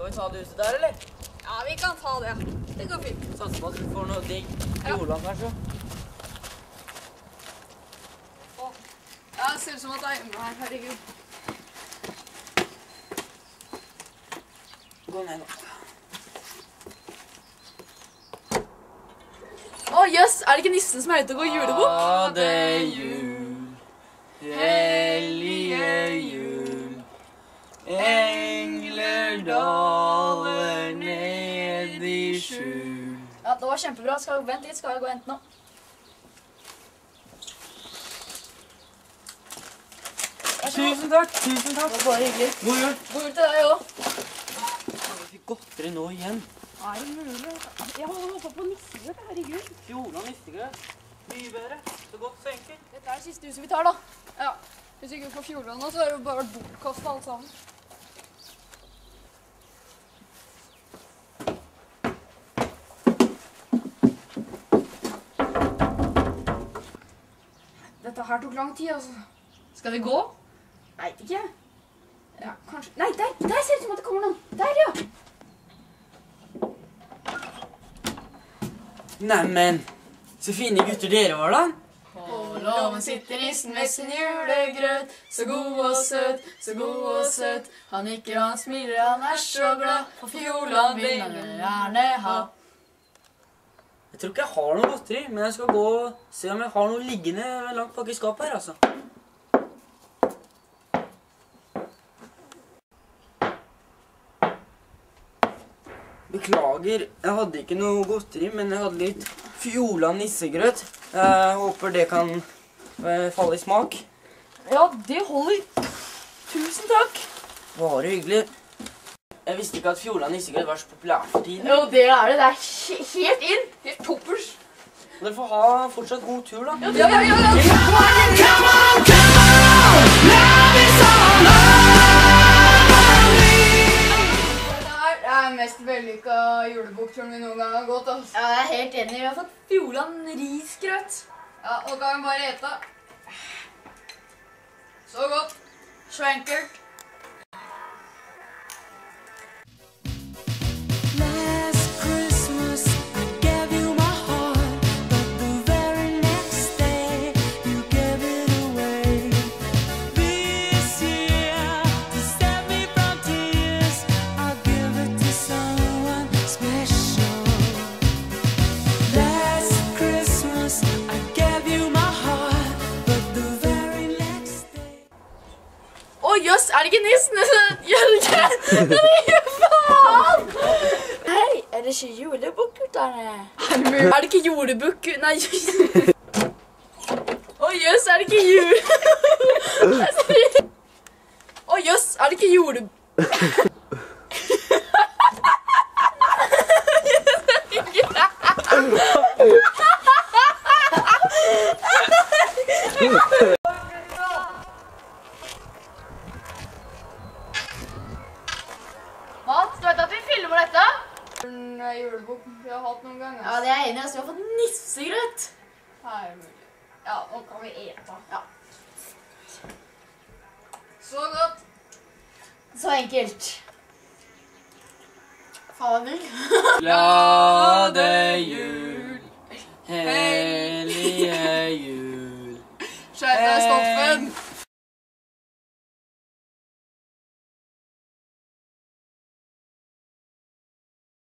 Skal vi ta det huset der, eller? Ja, vi kan ta det. Det går fint. Satser på at vi får noe digg jordland, kanskje. Ja, det ser ut som at det er hjemme her, herregud. Gå ned nå. Jøss, er det ikke nissen som er ute og går julebukk? Ja, det er jul, hellige jul. Engler daler ned i skjul. Ja, det var kjempebra. Vent litt, skal jeg gå og hente nå. Tusen takk, tusen takk. Det var bare hyggelig. God jul. God jul til deg også. Vi fikk godteri nå igjen. Er det mulig? Jeg må håpe på nissegrøt, herregud. Fjordland nissegrøt. Mye bedre. Så godt, så enkelt. Dette er det siste huset vi tar, da. Ja. Hvis vi ikke får Fjordland nå, så er det jo bare vært bortkastet alt sammen. Dette her tok lang tid, altså. Skal vi gå? Vet ikke. Ja, kanskje. Nei, der ser det ut som at det kommer noen. Der, ja. Neimen, så fine gutter dere var da. På låven sitter nissen med sin julegrøt. Så god og søt, så god og søt. Han nikker og han smiler, han er så glad. For Fjordland vil han gjerne ha. Jeg tror ikke jeg har noe godteri, men jeg skal gå og se om jeg har noe liggende langt bak i skapet her, altså. Beklager, jeg hadde ikke noe godteri, men jeg hadde litt Fjordland nissegrøt. Jeg håper det kan falle i smak. Ja, det holder. Tusen takk. Bare hyggelig. Jeg visste ikke at Fjordland nissegrøt var så populært for tiden. Jo, det er det. Det er helt inn. Helt toppers. Dere får ha fortsatt god tur, da. Ja. Come on, love is all Det er mest vellykket julebukturen vi noen gang har gått, altså. Ja, jeg er helt enig. Vi har fått Fjordland risgrøt. Ja, nå kan vi bare ete. Så godt. Så enkelt. Last Christmas I gave you my heart, but the very next day you gave it away. This year, to save me from tears, I'll give it to someone special. Last Christmas I gave you my heart, but the very next day. Jøss, er det ikke nissen? Jørgen! Faen! Hei, er det ikke julebukk gutterne? Er det ikke julebukk? Nei. Jøss, er det ikke jul? Jøss, er det ikke julebukk? Mats, du vet at vi filmer dette? Julebukk vi har hatt noen ganger. Ja, det er jeg enig i. Vi har fått nissegrøt. Her er mulig. Ja, nå kan vi ete. Ja. Så godt. Så enkelt. Fader. Glade jul, hellige jul. Skjerp deg, Stoffen.